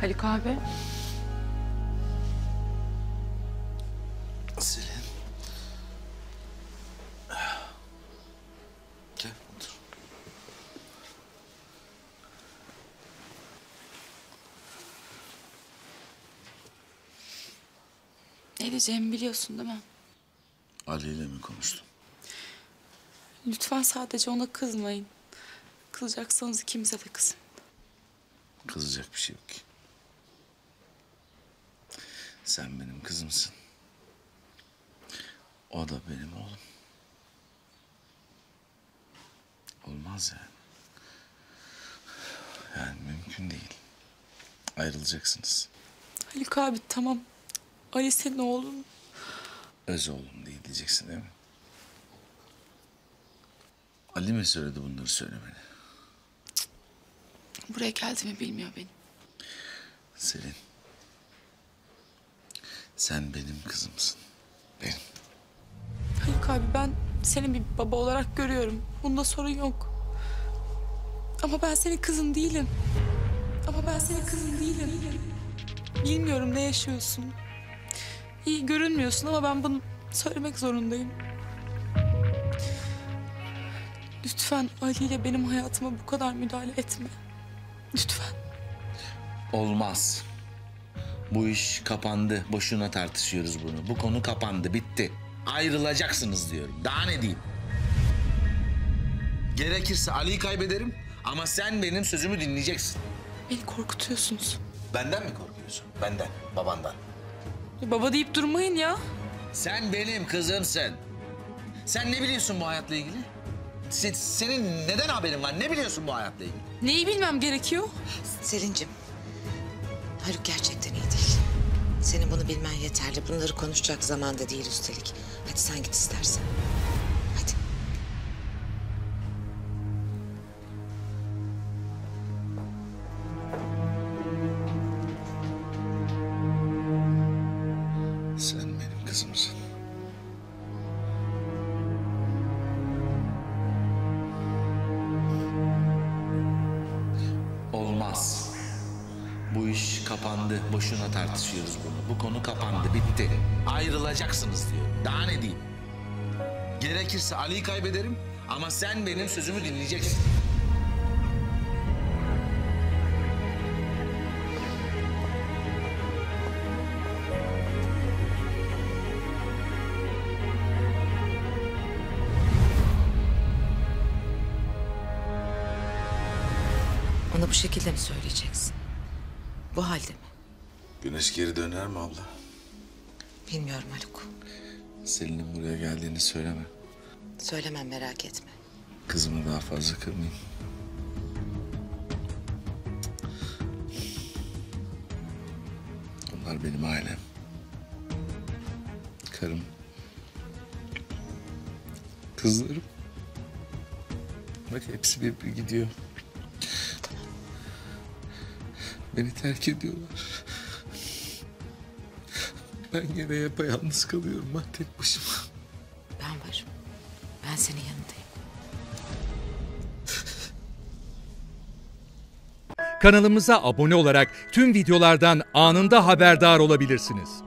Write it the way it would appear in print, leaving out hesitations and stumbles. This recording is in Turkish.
Haluk abi. Selin. Gel otur. Ne diyeceğimi biliyorsun değil mi? Ali ile mi konuştun? Lütfen sadece ona kızmayın. Kızacaksanız ikimize de kızın. Kızacak bir şey yok ki. Sen benim kızımsın. O da benim oğlum. Olmaz yani. Yani mümkün değil. Ayrılacaksınız. Haluk abi tamam. Ali senin oğlun. Öz oğlum değil diyeceksin değil mi? Ali mi söyledi bunları söylemeni? Buraya geldiğimi bilmiyor benim. Selin. Sen benim kızımsın. Benim. Haluk abi ben seni bir baba olarak görüyorum. Bunda sorun yok. Ama ben senin kızın değilim. Bilmiyorum ne yaşıyorsun. İyi görünmüyorsun ama ben bunu söylemek zorundayım. Lütfen Ali ile benim hayatıma bu kadar müdahale etme. Lütfen. Olmaz. Bu iş kapandı. Boşuna tartışıyoruz bunu. Bu konu kapandı, bitti. Ayrılacaksınız diyorum. Daha ne diyeyim? Gerekirse Ali'yi kaybederim ama sen benim sözümü dinleyeceksin. Beni korkutuyorsunuz. Benden mi korkuyorsun? Benden, babandan. Baba deyip durmayın ya. Sen benim kızımsın. Sen ne biliyorsun bu hayatla ilgili? Senin neden haberin var? Ne biliyorsun bu hayatla ilgili? Neyi bilmem gerekiyor? Selin'cim, Haluk gerçekten iyi değil. Senin bunu bilmen yeterli. Bunları konuşacak zaman da değil üstelik. Hadi sen git istersen. Hadi. Sen benim kızımsın. Olmaz. Bu iş kapandı. Boşuna tartışıyoruz bunu. Bu konu kapandı, bitti. Ayrılacaksınız diyor. Daha ne diyeyim? Gerekirse Ali'yi kaybederim ama sen benim sözümü dinleyeceksin. Ona bu şekilde mi söyleyeceksin? Bu halde mi? Güneş geri döner mi abla? Bilmiyorum Haluk. Selin'in buraya geldiğini söyleme. Söylemem, merak etme. Kızımı daha fazla kırmayayım. Onlar benim ailem. Karım. Kızlarım. Bak hepsi bir gidiyor. Beni terk ediyorlar. Ben yine yapayalnız kalıyorum ben tek başıma. Ben varım. Ben senin yanındayım. Kanalımıza abone olarak tüm videolardan anında haberdar olabilirsiniz.